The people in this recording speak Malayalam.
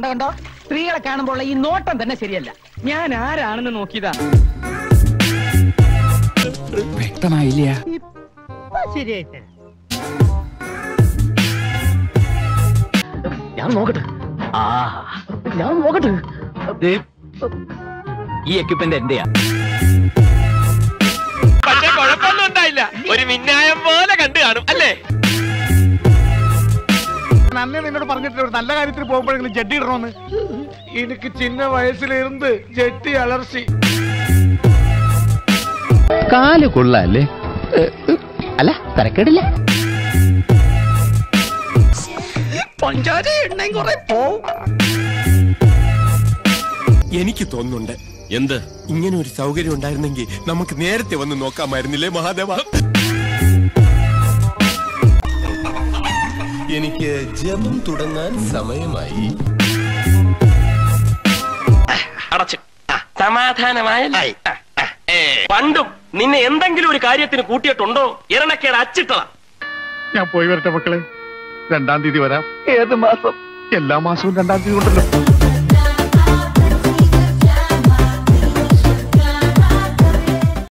കണ്ടോ സ്ത്രീകളെ കാണുമ്പോൾ ഈ നോട്ടം തന്നെ ശരിയല്ല. ഞാൻ ആരാണെന്ന് നോക്കിയതാ. വ്യക്തമായില്ല. ശരിയായിട്ട് ഞാൻ നോക്കട്ടെ. ഞാൻ നോക്കട്ടെ. ഈ എക്യുപ്മെന്റ് എന്റെയാ. പക്ഷെ കുഴപ്പമൊന്നും ഉണ്ടായില്ല. ഒരു മിന്നായം പോലെ കണ്ടു കാണും അല്ലേ? അന്നേ നിന്നോട് പറഞ്ഞിട്ടില്ല ഒരു നല്ല കാര്യത്തിന് പോകുമ്പോഴെങ്കിലും ജഡ്ഡി ഇടണമെന്ന്. എനിക്ക് ചിന്ന വയസ്സിലിരുന്ന് ജഡ്ഡി അലർച്ചി. കാല് കൊള്ളാല്ലേ? അല്ല തരക്കേടില്ല. എനിക്ക് തോന്നുന്നുണ്ട്. എന്ത്? ഇങ്ങനെ ഒരു സൗകര്യം ഉണ്ടായിരുന്നെങ്കിൽ നമുക്ക് നേരത്തെ വന്ന് നോക്കാമായിരുന്നില്ലേ മഹാദേവ? എനിക്ക് ജപം തുടങ്ങാൻ സമയമായി. അടച്ചു സമാധാനമായല്ലേ? പണ്ടും നിന്നെ എന്തെങ്കിലും ഒരു കാര്യത്തിന് കൂട്ടിയിട്ടുണ്ടോ? ഇരണക്കേട് അച്ചിട്ടതാ. ഞാൻ പോയി വരട്ടെ മക്കളെ. 2-ാം തീയതി വരാം. ഏത് മാസം? എല്ലാ മാസവും 2-ാം തീയതി ഉണ്ടല്ലോ.